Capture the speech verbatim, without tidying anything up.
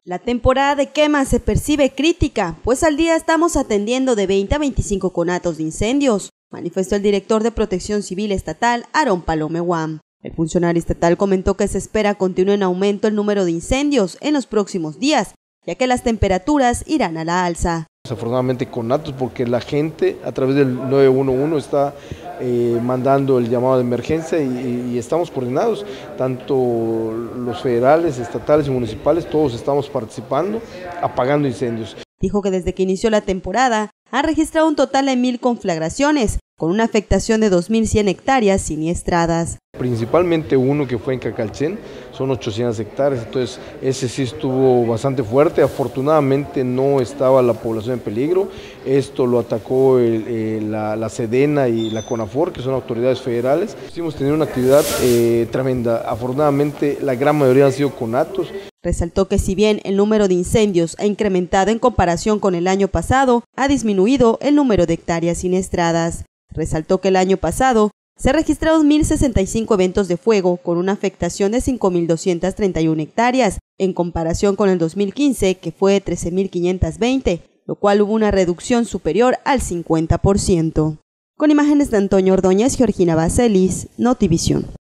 La temporada de quemas se percibe crítica, pues al día estamos atendiendo de veinte a veinticinco conatos de incendios, manifestó el director de Protección Civil Estatal, Aarón Palome Guam. El funcionario estatal comentó que se espera continúe en aumento el número de incendios en los próximos días, ya que las temperaturas irán a la alza. Afortunadamente conatos, porque la gente a través del nueve uno uno está eh, mandando el llamado de emergencia y, y estamos coordinados, tanto los federales, estatales y municipales, todos estamos participando, apagando incendios. Dijo que desde que inició la temporada ha registrado un total de mil conflagraciones, con una afectación de dos mil cien hectáreas siniestradas. Principalmente uno que fue en Cacalchen, son ochocientas hectáreas, entonces ese sí estuvo bastante fuerte. Afortunadamente no estaba la población en peligro, esto lo atacó el, eh, la, la Sedena y la CONAFOR, que son autoridades federales. Hemos tenido una actividad eh, tremenda, afortunadamente la gran mayoría han sido conatos. Resaltó que si bien el número de incendios ha incrementado en comparación con el año pasado, ha disminuido el número de hectáreas siniestradas. Resaltó que el año pasado se registraron mil sesenta y cinco eventos de fuego con una afectación de cinco mil doscientas treinta y una hectáreas, en comparación con el dos mil quince, que fue de trece mil quinientas veinte, lo cual hubo una reducción superior al cincuenta por ciento. Con imágenes de Antonio Ordóñez, Georgina Baselis, Notivisión.